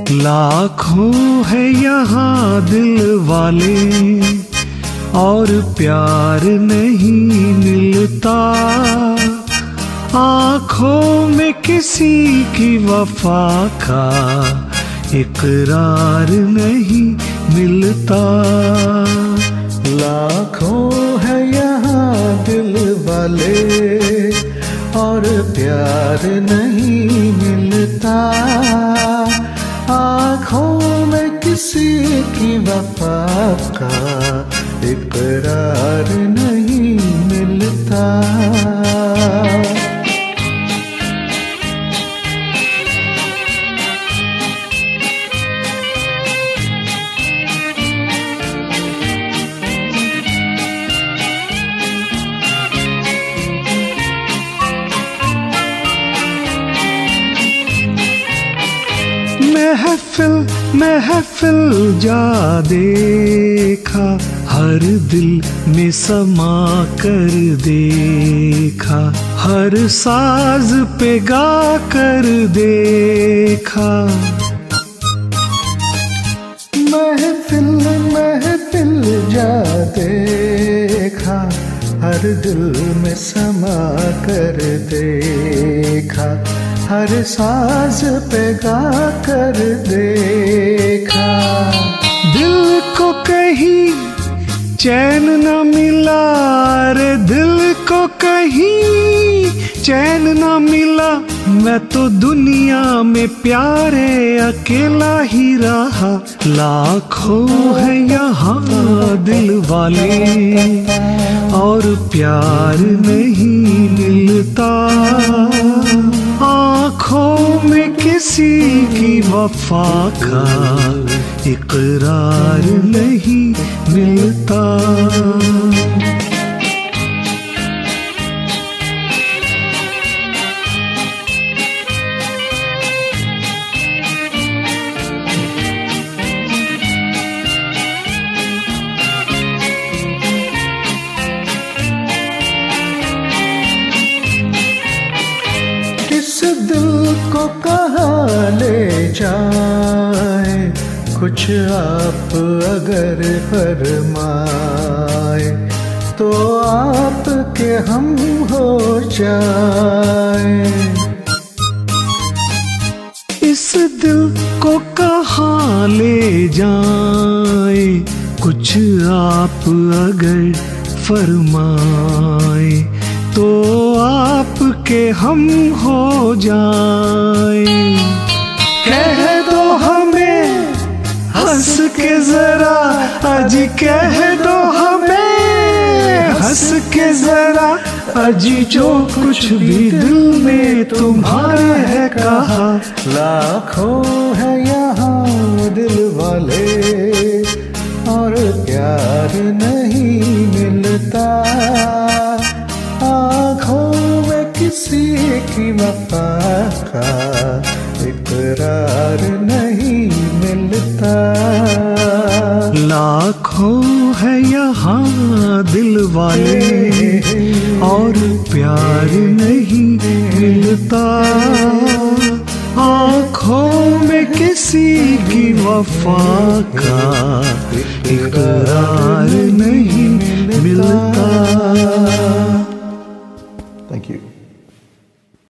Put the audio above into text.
लाखों है यहाँ दिल वाले और प्यार नहीं मिलता। आँखों में किसी की वफा का इकरार नहीं मिलता। लाखों है यहाँ दिल वाले और प्यार नहीं मिलता। आँखों में किसी की वफा का इकरार नहीं मिलता। महफिल महफिल जा देखा, हर दिल में समा कर देखा, हर साज पे गा कर देखा। महफिल महफिल जा देखा, हर दिल में समा कर देखा, हर साज पे गा कर देखा। दिल को कहीं चैन न मिला रे, दिल को कहीं चैन न मिला। मैं तो दुनिया में प्यारे अकेला ही रहा। लाखों है यहाँ दिल वाले और प्यार नहीं मिलता। आँखों में किसी की वफा का इकरार नहीं मिलता। इस दिल को कहाँ ले जाए, कुछ आप अगर फरमाए तो आपके हम हो जाए। इस दिल को कहाँ ले जाए, कुछ आप अगर फरमाए तो आपके हम हो जाए। कह दो हमें हंस के जरा, अजी कह दो हमें हंस के जरा, अजी जो कुछ भी दिल में तुम्हारे है कहा। लाखों है यहाँ दिल वाले और प्यार नहीं मिलता। आँखों में किसी की वफा का इकरार नहीं मिलता। लाखों है यहाँ दिल वाले और प्यार नहीं मिलता। आँखों में किसी की वफा का इकरार नहीं मिलता।